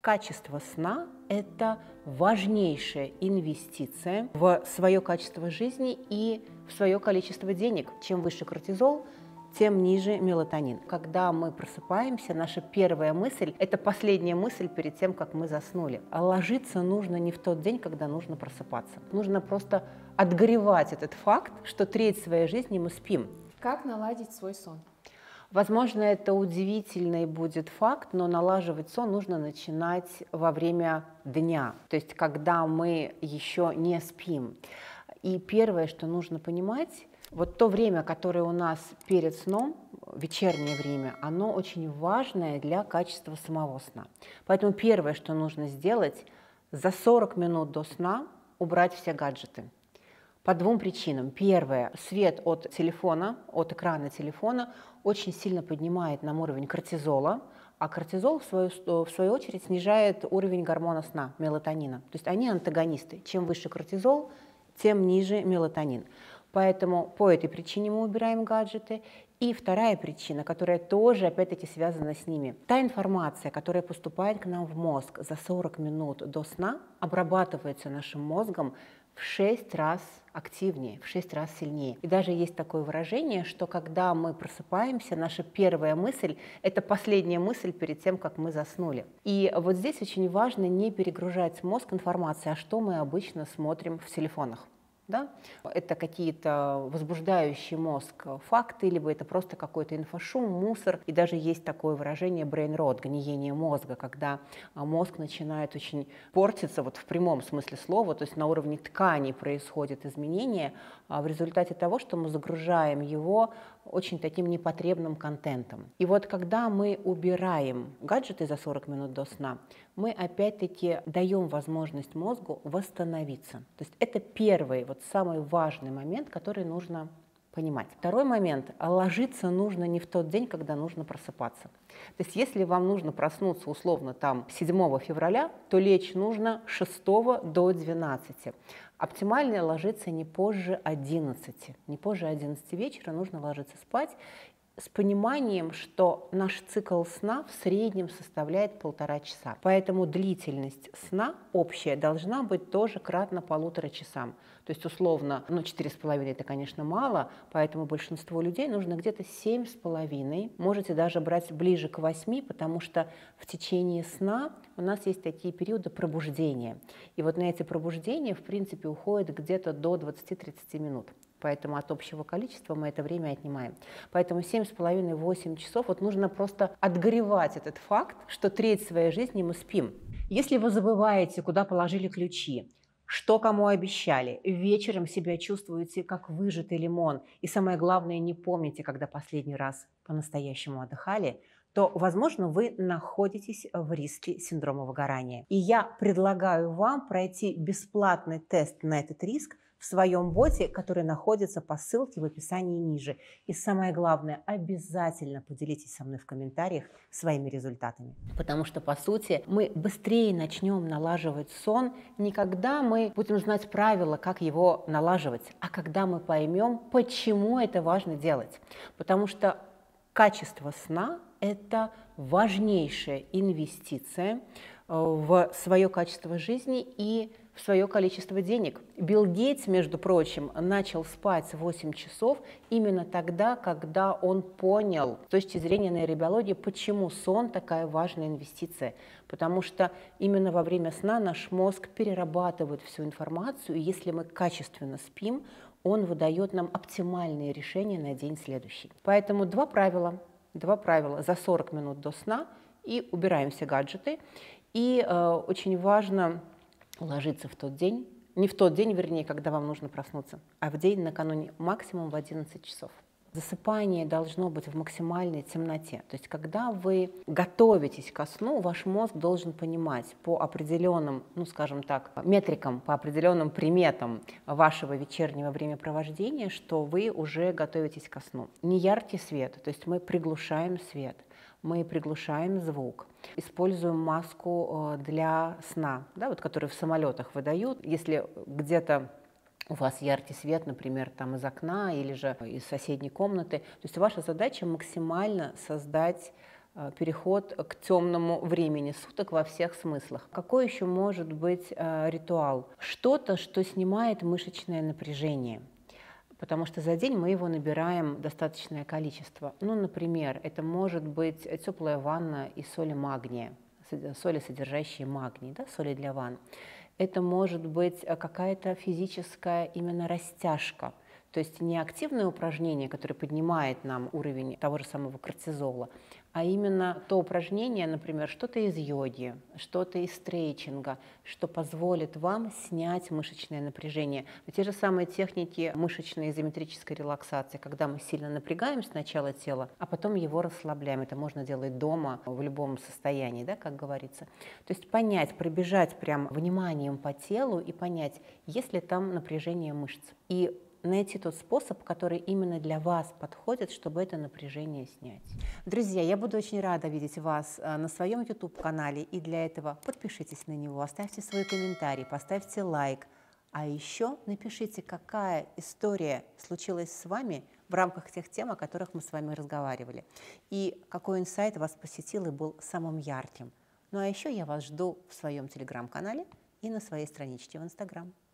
Качество сна – это важнейшая инвестиция в свое качество жизни и в свое количество денег. Чем выше кортизол, тем ниже мелатонин. Когда мы просыпаемся, наша первая мысль – это последняя мысль перед тем, как мы заснули. А ложиться нужно не в тот день, когда нужно просыпаться. Нужно просто отгоревать этот факт, что треть своей жизни мы спим. Как наладить свой сон? Возможно, это удивительный будет факт, но налаживать сон нужно начинать во время дня, то есть когда мы еще не спим. И первое, что нужно понимать, вот то время, которое у нас перед сном, вечернее время, оно очень важное для качества самого сна. Поэтому первое, что нужно сделать, за 40 минут до сна убрать все гаджеты. По двум причинам. Первое, свет от телефона, от экрана телефона очень сильно поднимает нам уровень кортизола, а кортизол, в свою очередь, снижает уровень гормона сна, мелатонина. То есть они антагонисты. Чем выше кортизол, тем ниже мелатонин. Поэтому по этой причине мы убираем гаджеты. И вторая причина, которая тоже, опять-таки, связана с ними. Та информация, которая поступает к нам в мозг за 40 минут до сна, обрабатывается нашим мозгом в 6 раз активнее, в 6 раз сильнее. И даже есть такое выражение, что когда мы просыпаемся, наша первая мысль – это последняя мысль перед тем, как мы заснули. И вот здесь очень важно не перегружать мозг информацией, а что мы обычно смотрим в телефонах. Да? Это какие-то возбуждающие мозг факты, либо это просто какой-то инфошум, мусор. И даже есть такое выражение brain rot, гниение мозга, когда мозг начинает очень портиться, вот в прямом смысле слова, то есть на уровне тканей происходит изменение в результате того, что мы загружаем его очень таким непотребным контентом. И вот когда мы убираем гаджеты за 40 минут до сна, мы опять-таки даем возможность мозгу восстановиться. То есть это первый, вот самый важный момент, который нужно понимать. Второй момент – ложиться нужно не в тот день, когда нужно просыпаться. То есть если вам нужно проснуться условно там 7 февраля, то лечь нужно с 6 до 12. Оптимально ложиться не позже 11. Не позже 11 вечера нужно ложиться спать с пониманием, что наш цикл сна в среднем составляет 1,5 часа. Поэтому длительность сна общая должна быть тоже кратно 1,5 часам. То есть условно, 4,5 это, конечно, мало, поэтому большинству людей нужно где-то 7,5. Можете даже брать ближе к 8, потому что в течение сна у нас есть такие периоды пробуждения. И вот на эти пробуждения, в принципе, уходит где-то до 20-30 минут. Поэтому от общего количества мы это время отнимаем. Поэтому 7,5-8 часов вот нужно просто отгоревать этот факт, что треть своей жизни мы спим. Если вы забываете, куда положили ключи, что кому обещали, вечером себя чувствуете как выжатый лимон, и самое главное, не помните, когда последний раз по-настоящему отдыхали, то, возможно, вы находитесь в риске синдрома выгорания. И я предлагаю вам пройти бесплатный тест на этот риск в своем боте, который находится по ссылке в описании ниже. И самое главное, обязательно поделитесь со мной в комментариях своими результатами. Потому что, по сути, мы быстрее начнем налаживать сон не когда мы будем знать правила, как его налаживать, а когда мы поймем, почему это важно делать. Потому что качество сна – это важнейшая инвестиция в свое качество жизни и в свое количество денег. Билл Гейтс, между прочим, начал спать 8 часов именно тогда, когда он понял с точки зрения нейробиологии, почему сон такая важная инвестиция. Потому что именно во время сна наш мозг перерабатывает всю информацию, и если мы качественно спим, он выдает нам оптимальные решения на день следующий. Поэтому два правила. За 40 минут до сна и убираем все гаджеты. И очень важно ложиться в тот день, не в тот день, вернее, когда вам нужно проснуться, а в день накануне, максимум в 11 часов. Засыпание должно быть в максимальной темноте. То есть, когда вы готовитесь ко сну, ваш мозг должен понимать по определенным, скажем так, метрикам, по определенным приметам вашего вечернего времяпровождения, что вы уже готовитесь ко сну. Не яркий свет, то есть мы приглушаем свет, мы приглушаем звук, используем маску для сна, да, вот, которую в самолетах выдают. Если где-то у вас яркий свет, например, там из окна или же из соседней комнаты, то есть ваша задача максимально создать переход к темному времени суток во всех смыслах. Какой еще может быть ритуал? Что-то, что снимает мышечное напряжение. Потому что за день мы его набираем достаточное количество. Ну, например, это может быть теплая ванна из соли магния, соли, содержащие магний, да, соли для ванн. Это может быть какая-то физическая именно растяжка, то есть не активное упражнение, которое поднимает нам уровень того же самого кортизола, а именно то упражнение, например, что-то из йоги, что-то из стрейчинга, что позволит вам снять мышечное напряжение. Те же самые техники мышечной изометрической релаксации, когда мы сильно напрягаем сначала тело, а потом его расслабляем. Это можно делать дома в любом состоянии, да, как говорится. То есть понять, пробежать прям вниманием по телу и понять, есть ли там напряжение мышц. И найти тот способ, который именно для вас подходит, чтобы это напряжение снять. Друзья, я буду очень рада видеть вас на своем YouTube-канале, и для этого подпишитесь на него, оставьте свой комментарий, поставьте лайк, а еще напишите, какая история случилась с вами в рамках тех тем, о которых мы с вами разговаривали, и какой инсайт вас посетил и был самым ярким. Ну а еще я вас жду в своем телеграм-канале и на своей страничке в Instagram.